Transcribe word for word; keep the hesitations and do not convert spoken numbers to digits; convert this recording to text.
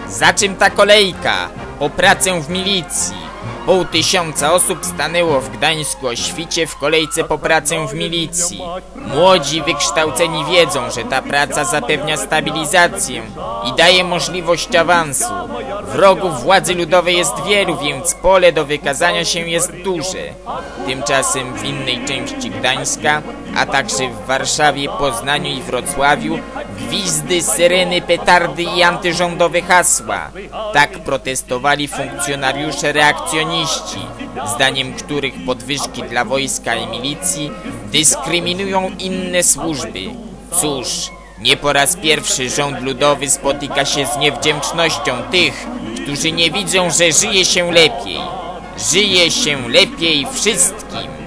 Za czym ta kolejka? O pracę w milicji. Pół tysiąca osób stanęło w Gdańsku o świcie w kolejce po pracę w milicji. Młodzi wykształceni wiedzą, że ta praca zapewnia stabilizację i daje możliwość awansu. Wrogów władzy ludowej jest wielu, więc pole do wykazania się jest duże. Tymczasem w innej części Gdańska, a także w Warszawie, Poznaniu i Wrocławiu gwizdy, syreny, petardy i antyrządowe hasła. Tak protestowali funkcjonariusze reakcjoniści, zdaniem których podwyżki dla wojska i milicji dyskryminują inne służby. Cóż, nie po raz pierwszy rząd ludowy spotyka się z niewdzięcznością tych, którzy nie widzą, że żyje się lepiej. Żyje się lepiej wszystkim.